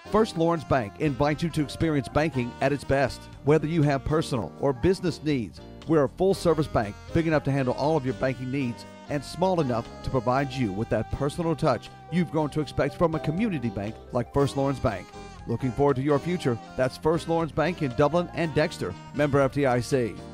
First Lawrence Bank invites you to experience banking at its best. Whether you have personal or business needs, we're a full-service bank big enough to handle all of your banking needs and small enough to provide you with that personal touch you've grown to expect from a community bank like First Lawrence Bank. Looking forward to your future? That's First Lawrence Bank in Dublin and Dexter. Member FDIC.